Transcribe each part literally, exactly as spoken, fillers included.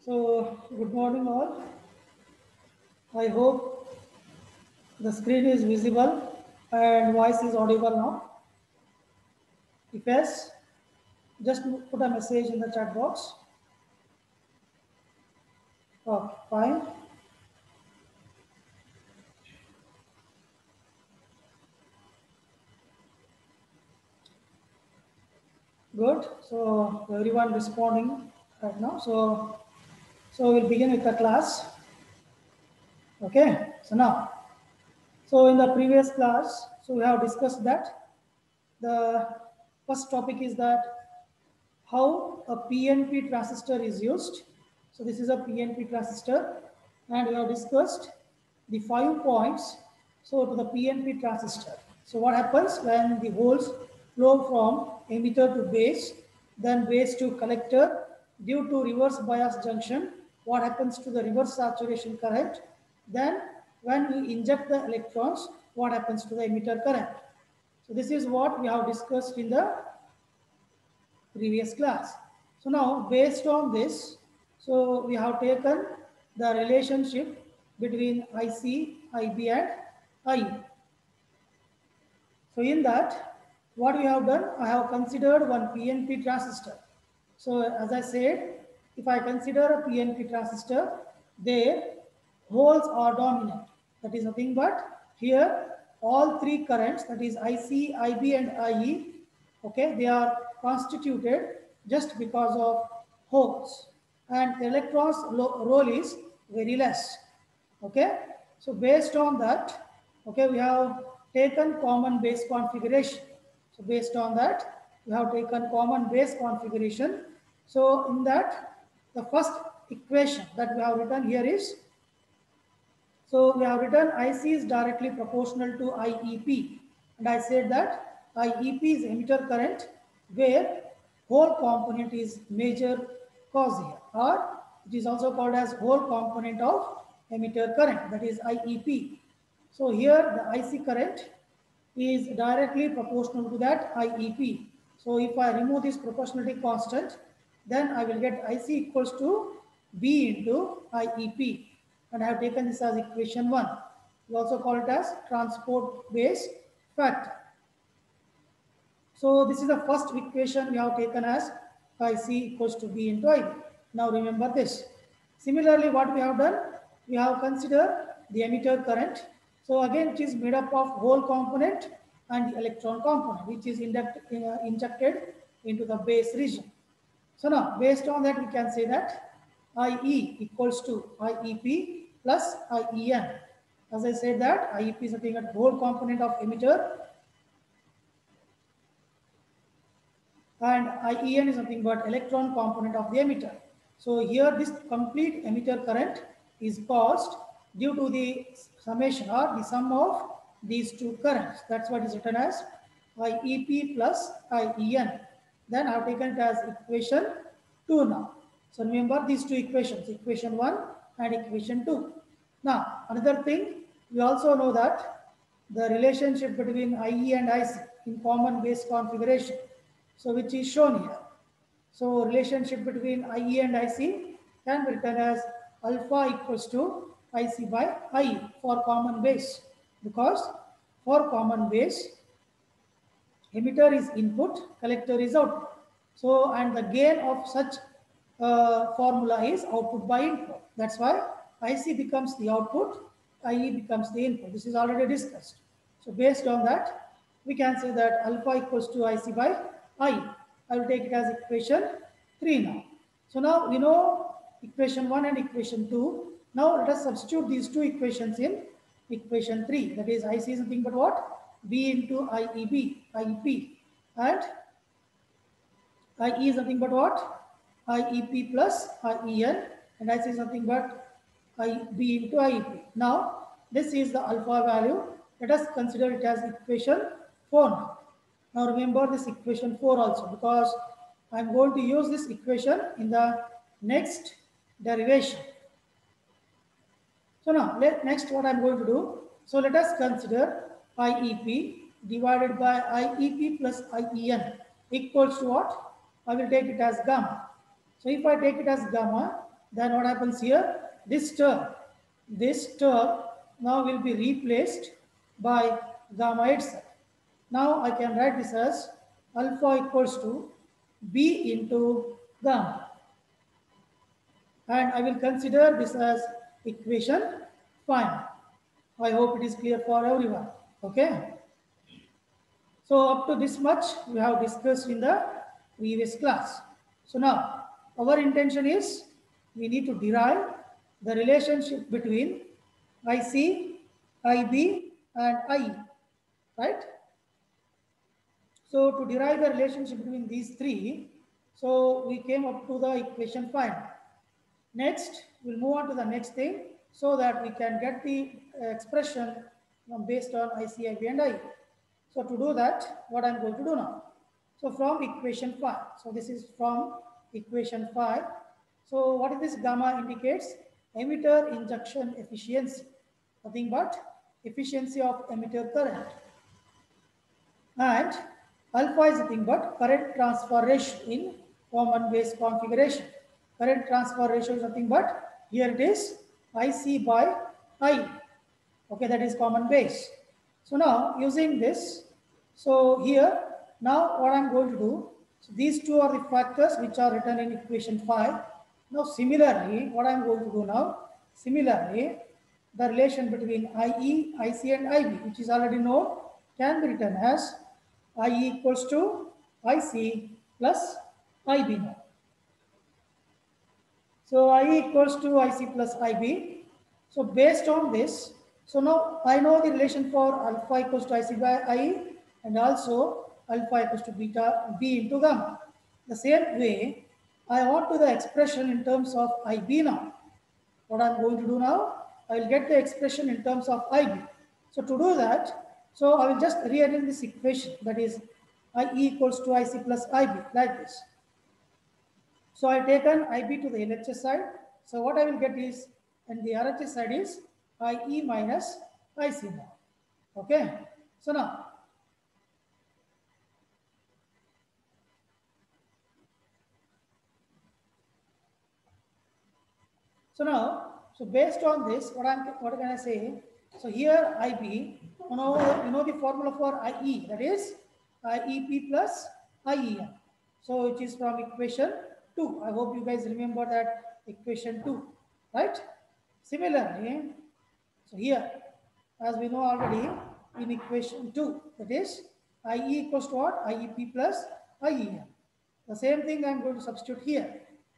So, good morning all. I hope the screen is visible and voice is audible now. If yes, just put a message in the chat box. Oh, fine. Good. So, everyone responding right now. So, so we'll begin with the class. Okay. So now, so in the previous class, so we have discussed that the first topic is that how a P N P transistor is used. So this is a P N P transistor and we have discussed the five points so to the P N P transistor. So what happens when the holes flow from emitter to base, then base to collector due to reverse bias junction, what happens to the reverse saturation current, then when we inject the electrons, what happens to the emitter current. So this is what we have discussed in the previous class. So now based on this, so we have taken the relationship between I C, I B and I E. So in that, what we have done, I have considered one P N P transistor. So as I said, if I consider a P N P transistor, their holes are dominant. That is nothing but here all three currents, that is I C, I B and I E, okay, they are constituted just because of holes. And the electron's role is very less. Okay, so based on that, okay, we have taken common base configuration. So based on that, we have taken common base configuration. So in that, the first equation that we have written here is, so we have written I C is directly proportional to I E P. And I said that I E P is emitter current where hole component is major cause here, or it is also called as hole component of emitter current, that is I E P. So here the I C current is directly proportional to that I E P. So if I remove this proportionality constant, then I will get I C equals to B into I E P. And I have taken this as equation one. We also call it as transport base factor. So this is the first equation we have taken as I C equals to B into I B. Now remember this. Similarly, what we have done, we have considered the emitter current. So again, it is made up of hole component and the electron component, which is induct, uh, injected into the base region. So now, based on that, we can say that I E equals to I E P plus I E N. As I said that I E P is nothing but hole component of emitter and I E N is nothing but electron component of the emitter. So here this complete emitter current is caused due to the summation or the sum of these two currents. That's what is written as I E P plus I E N. Then I have taken it as equation two now. So remember these two equations, equation one and equation two. Now another thing, we also know that the relationship between I E and I C in common base configuration, so which is shown here. So relationship between I E and I C can be written as alpha equals to I C by I E for common base, because for common base, emitter is input, collector is output. So and the gain of such uh, formula is output by input. That's why I C becomes the output, I E becomes the input. This is already discussed. So based on that, we can say that alpha equals to I C by I E. I will take it as equation three now. So now we know equation one and equation two. Now let us substitute these two equations in equation three. That is I C is nothing but what? B into I E B, I E P. And I E is nothing but what? I E P plus I E N. And I C is nothing but I B into I E P. Now this is the alpha value. Let us consider it as equation four now. Now remember this equation four also, because I am going to use this equation in the next derivation. So now let, next what I am going to do. So let us consider I E P divided by I E P plus I E N equals to what? I will take it as gamma. So if I take it as gamma, then what happens here? This term, this term now will be replaced by gamma itself. Now I can write this as alpha equals to B into gamma. And I will consider this as equation five. I hope it is clear for everyone. Okay. So up to this much we have discussed in the previous class. So now our intention is we need to derive the relationship between I C, I B and I E, right? So to derive the relationship between these three, so we came up to the equation five. Next, we'll move on to the next thing so that we can get the expression based on I C, I B and I E. So to do that, what I'm going to do now? So from equation five, so this is from equation five. So what is this gamma indicates? Emitter injection efficiency, nothing but efficiency of emitter current. And alpha is nothing but current transfer ratio in common base configuration. Current transfer ratio is nothing but, here it is I C by I. Okay, that is common base. So now using this, so here, now what I'm going to do, so these two are the factors which are written in equation five. Now similarly, what I'm going to do now, similarly, the relation between I E, I C and I B, which is already known, can be written as I E equals to I C plus I B now. So I E equals to I C plus I B. So based on this, so now I know the relation for alpha equals to I C by I E and also alpha equals to beta B into gamma. The same way, I want to the expression in terms of I B now. What I'm going to do now, I will get the expression in terms of I B. So to do that, so I will just rearrange this equation, that is I E equals to I C plus I B, like this. So I taken I B to the L H S side. So what I will get is, and the R H S side is I E minus I C now. Okay. So now, so now, so based on this, what I'm, what can I say? So here I B, you know, you know the formula for I E, that is I E P plus I E N. So it is from equation two. I hope you guys remember that equation two, right? Similarly, so here, as we know already in equation two, that is I E equals to what? I E P plus I E N. The same thing I'm going to substitute here.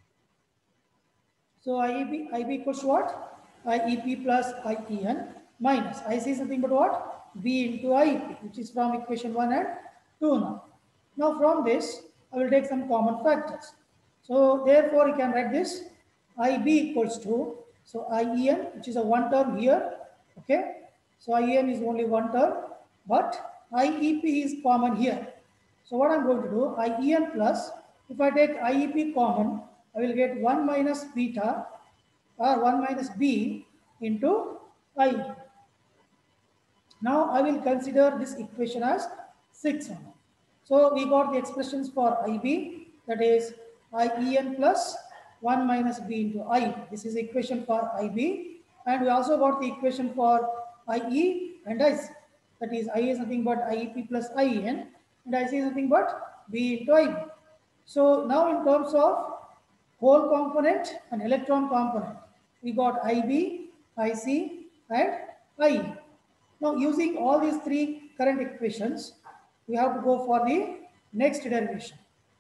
So I E P, I B equals to what? I E P plus I E N minus I C is nothing but what? B into I E P, which is from equation one and two now. Now from this, I will take some common factors. So therefore, you can write this I B equals to, so I E N, which is a one term here. Okay. So I E N is only one term, but I E P is common here. So what I'm going to do, I E N plus, if I take I E P common, I will get one minus beta or one minus B into I E P. Now I will consider this equation as six. So we got the expressions for I B, that is I E N plus one minus B into I E P. This is the equation for I B. And we also got the equation for I E and I C. That is I is nothing but I E P plus I E N and I C is nothing but B into I B. So now in terms of hole component and electron component, we got I B, I C and I E. Now using all these three current equations, we have to go for the next derivation.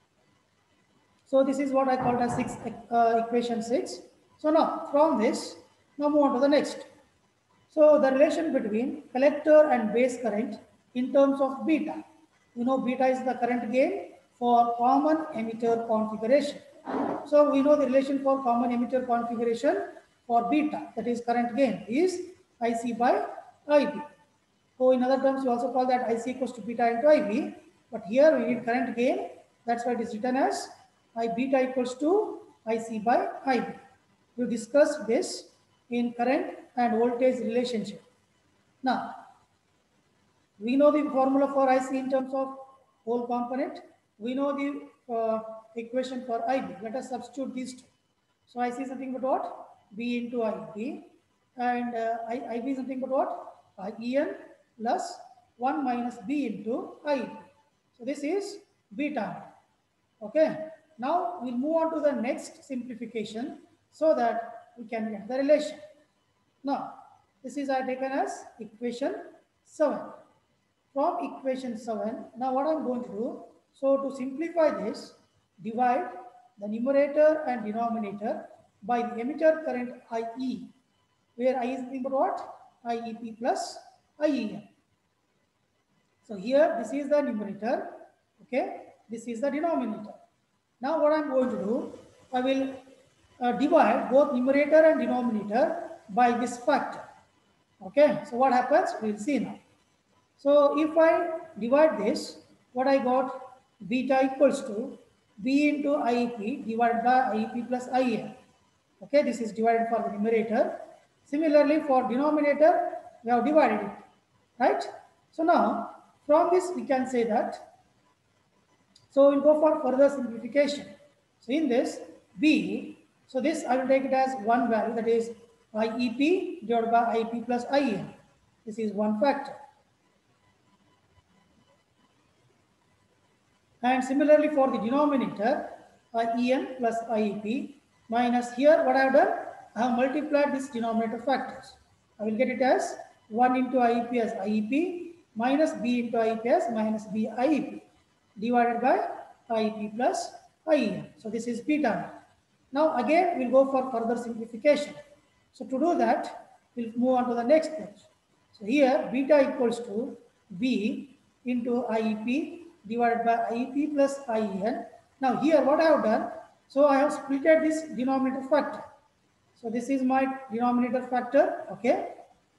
So this is what I called as six, uh, equation six. So now from this, now move on to the next. So the relation between collector and base current in terms of beta. You know beta is the current gain for common emitter configuration. So we know the relation for common emitter configuration for beta, that is current gain, is I C by I B. So in other terms, we also call that I C equals to beta into I B. But here we need current gain. That's why it is written as I beta equals to I C by I B. We discussed this in current and voltage relationship. Now, we know the formula for I C in terms of hole component. We know the uh, equation for I B. Let us substitute these two. So I C is nothing but what? B into I P, and uh, I, IB is nothing but what? Uh, E N plus one minus B into I P. So this is beta. Okay. Now we'll move on to the next simplification so that we can get the relation. Now, this is I taken as equation seven. From equation seven, now what I'm going to do, so to simplify this, divide the numerator and denominator by the emitter current I E, where I is nothing but what? I E P plus I E N. So here, this is the numerator, okay? This is the denominator. Now what I'm going to do, I will uh, divide both numerator and denominator by this factor. Okay, so what happens? We'll see now. So if I divide this, what I got, beta equals to B into I E P divided by I E P plus I N. Okay, this is divided for the numerator. Similarly, for denominator, we have divided it, right? So now, from this we can say that, so we'll go for further simplification. So in this, B, so this I will take it as one value, that is I E P divided by I E P plus I N. This is one factor. And similarly for the denominator, I E N plus I E P minus, here what I have done, I have multiplied this denominator factors. I will get it as one into I E P as I E P minus B into I E P as minus B I E P divided by I E P plus I E N. So this is beta. Now again we'll go for further simplification. So to do that, we'll move on to the next page. So here beta equals to B into I E P divided by I E P plus I E N. Now here what I have done, so I have splitted this denominator factor. So this is my denominator factor, okay.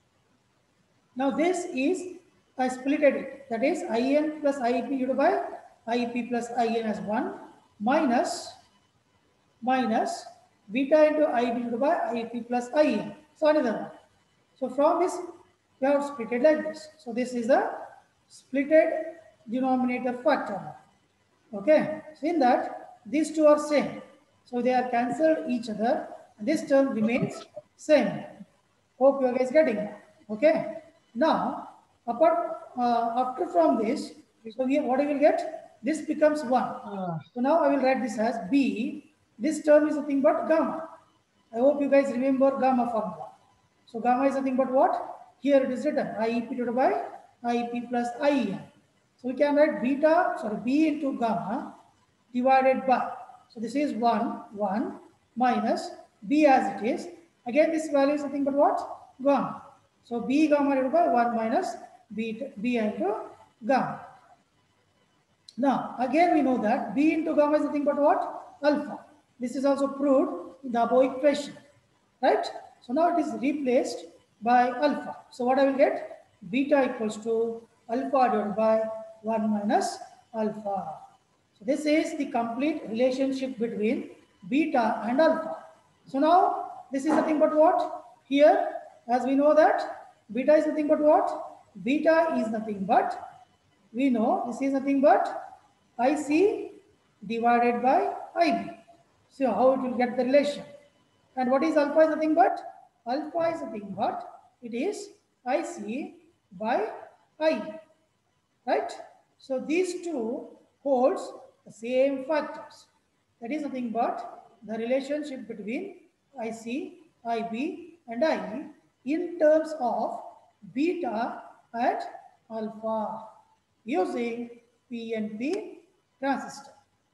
Now this is, I splitted it, that is I E N plus I E P divided by I E P plus I N as one minus minus beta into I E P divided by I E P plus I N. So another one. So from this we have split it like this. So this is a splitted denominator factor. Okay. So in that these two are same. So they are cancelled each other. And this term remains same. Hope you guys getting it. Okay. Now apart uh, after from this, so here what I will get? This becomes one. Uh. So now I will write this as B. This term is nothing but gamma. I hope you guys remember gamma formula. So gamma is nothing but what? Here it is written I E P divided by I E P plus I E N. So we can write beta, sorry, B into gamma divided by, so this is one, one minus B as it is. Again, this value is nothing but what? Gamma. So B gamma divided by one minus B, B into gamma. Now, again we know that B into gamma is nothing but what? Alpha. This is also proved in the above equation, right? So now it is replaced by alpha. So what I will get? Beta equals to alpha divided by one minus alpha. So this is the complete relationship between beta and alpha. So now this is nothing but what? Here, as we know that beta is nothing but what? Beta is nothing but, we know this is nothing but I C divided by I B. So how it will get the relation? And what is alpha is nothing but? Alpha is nothing but it is I C by I B, right? So these two holds the same factors. That is nothing but the relationship between I C, I B and I E in terms of beta and alpha using P N P transistor.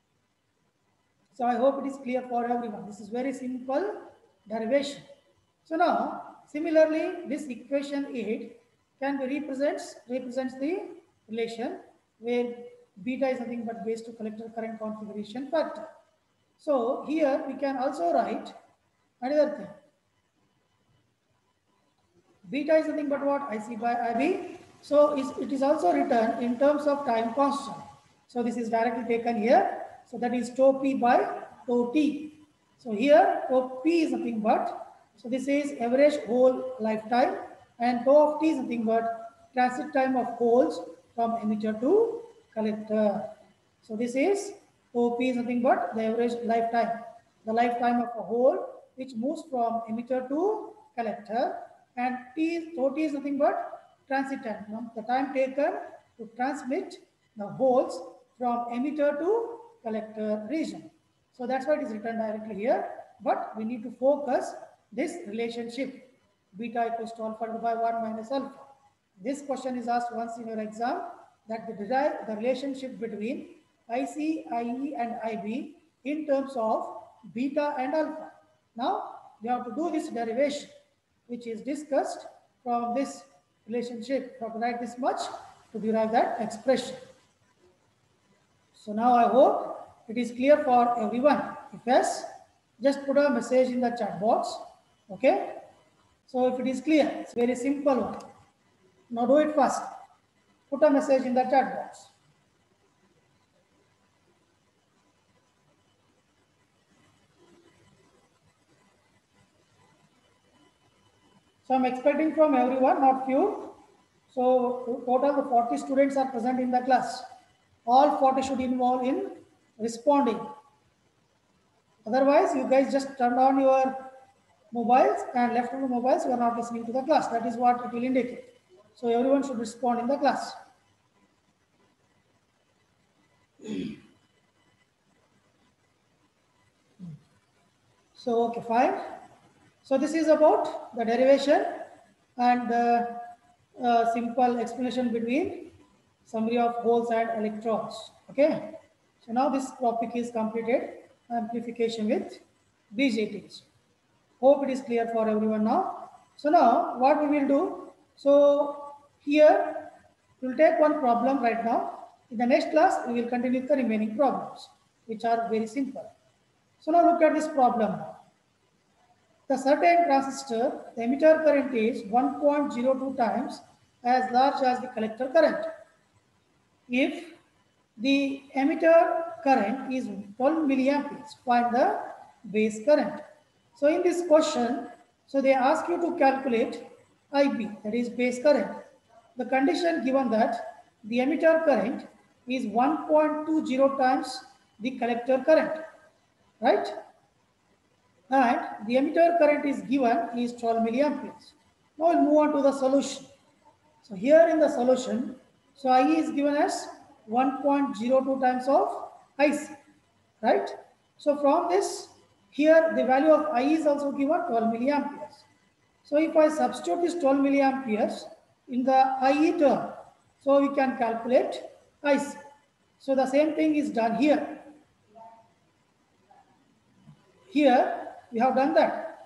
So I hope it is clear for everyone. This is very simple derivation. So now, similarly, this equation eight can be represents represents the relation where beta is nothing but base to collector current configuration factor. So here we can also write another thing. Beta is nothing but what? I C by I B. So it is also written in terms of time constant. So this is directly taken here. So that is tau P by tau T. So here tau P is nothing but, so this is average hole lifetime, and tau of T is nothing but transit time of holes from emitter to collector. So this is tau P is nothing but the average lifetime. the lifetime of a hole which moves from emitter to collector, and T is, so T is nothing but transit time, now, the time taken to transmit the holes from emitter to collector region. So that's why it is written directly here, but we need to focus this relationship beta equals to alpha divided by one minus alpha. This question is asked once in your exam, that the derive the relationship between I C, I E and I B in terms of beta and alpha. Now you have to do this derivation which is discussed from this relationship. You have to write this much to derive that expression. So now I hope it is clear for everyone. If yes, just put a message in the chat box. Okay. So if it is clear, it's very simple one. Now do it fast. Put a message in the chat box. So I'm expecting from everyone, not few. So total the forty students are present in the class. All forty should involve in responding. Otherwise, you guys just turn on your mobiles and left on the mobiles, you are not listening to the class. That is what it will indicate. So everyone should respond in the class. So, okay, fine. So this is about the derivation and the uh, simple explanation between summary of holes and electrons. Okay. So now this topic is completed, amplification with B J Ts. Hope it is clear for everyone now. So now what we will do, so here we will take one problem right now. In the next class, we will continue with the remaining problems, which are very simple. So now look at this problem now. The certain transistor, the emitter current is one point zero two times as large as the collector current. If the emitter current is twelve milliamperes, find the base current. So in this question, so they ask you to calculate I B, that is base current. The condition given that the emitter current is one point two zero times the collector current, right? And the emitter current is given is twelve milliamperes. Now we'll move on to the solution. So here in the solution, so I E is given as one point zero two times of I C, right? So from this, here the value of I E is also given twelve milliamperes. So if I substitute this twelve milliamperes in the I E term, so we can calculate I C. So the same thing is done here. Here we have done that.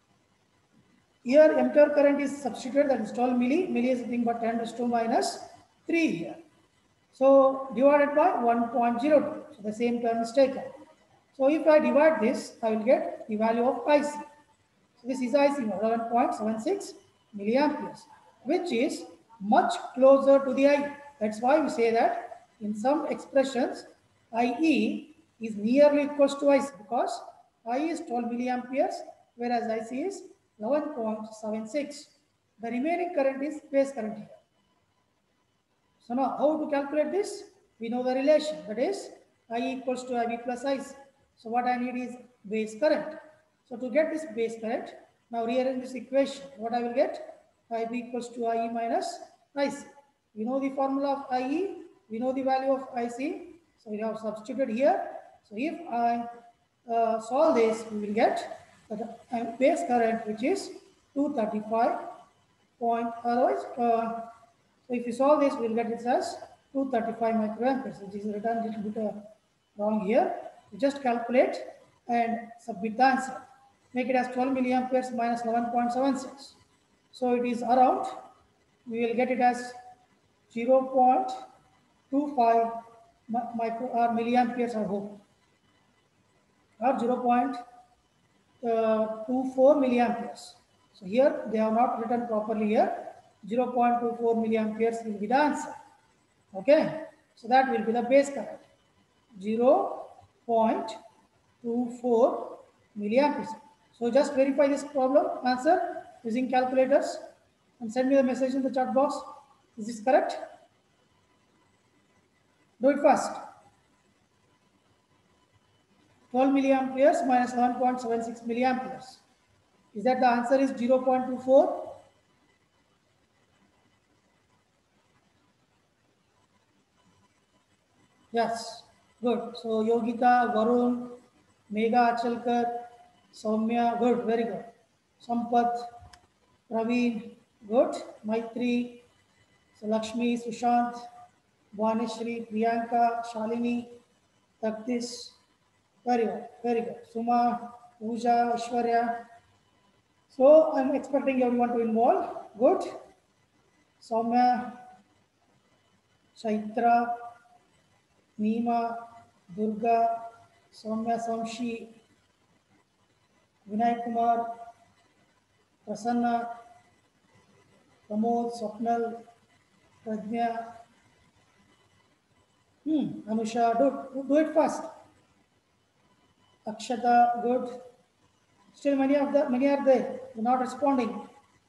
Here emitter current is substituted, that is twelve milli, milli is nothing but ten raised to minus three here. So divided by one point zero two, so the same term is taken. So if I divide this, I will get the value of I C. So this is I C, eleven point seven six milliamperes, which is much closer to the I E. That's why we say that in some expressions, I E is nearly equals to I C, because I E is twelve milliamperes, whereas I C is eleven point seven six. The remaining current is base current here. So now how to calculate this? We know the relation, that is I E equals to I B plus I C. So what I need is base current. So to get this base current, now rearrange this equation. What I will get? I B equals to I E minus I C. We know the formula of I E, we know the value of I C. So we have substituted here. So if I uh, solve this, we will get the base current, which is two thirty-five point, otherwise, uh, so if you solve this, we will get it as two thirty-five microamperes, which is written a little bit uh, wrong here. You just calculate and submit the answer. Make it as twelve milliamperes minus eleven point seven six. So it is around, we will get it as zero point two five micro or milliamperes, I hope, or zero point two four milliamperes. So here they have not written properly here. zero point two four milliamperes will be the answer. Okay, so that will be the base current, zero point two four milliamperes. So just verify this problem answer using calculators and send me the message in the chat box. Is this correct? Do it fast. twelve milliamperes minus eleven point seven six milliamperes. Is that the answer is zero point two four? Yes, good. So Yogita, Varun, Megha Achalkar, Soumya, good, very good. Sampath, Praveen, good. Maitri, so Lakshmi, Sushant, Vanishri, Priyanka, Shalini, Taktis, very good, very good. Suma, Pooja, Ishwarya. So I'm expecting everyone to involve. Good. Soumya, Chaitra, Neema, Durga, Soumya Samshi, Vinay Kumar, Prasanna, Pramod, Swapnal, Prajna, hmm, Anusha, do, do it fast. Akshata, good. Still many of the many are there. They're not responding.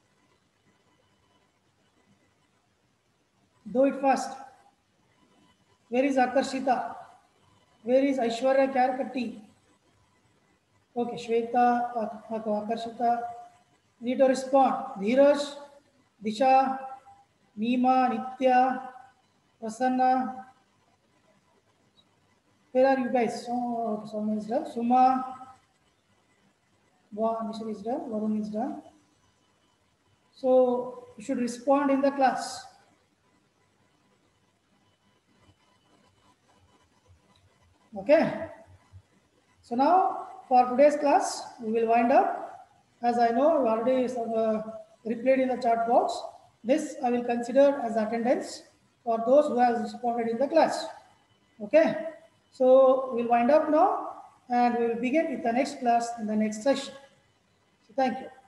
Do it fast. Where is Akarshita? Where is Aishwarya Karkatti? Okay, Shweta, Ak- Ak- Akarshita. Need to respond. Dheeraj, Disha, Neema, Nitya, Prasanna. Where are you guys? So, someone is done. Suma, Nisha is done. Varun is done. So you should respond in the class. Okay. So now for today's class, we will wind up. As I know, you already uh, replayed in the chat box. This I will consider as attendance for those who have responded in the class. Okay. So we'll wind up now and we will begin with the next class in the next session. So thank you.